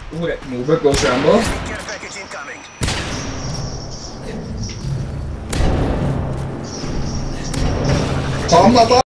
Move it, Ghost Rambo. Care package incoming. Bomb, bomb, bomb.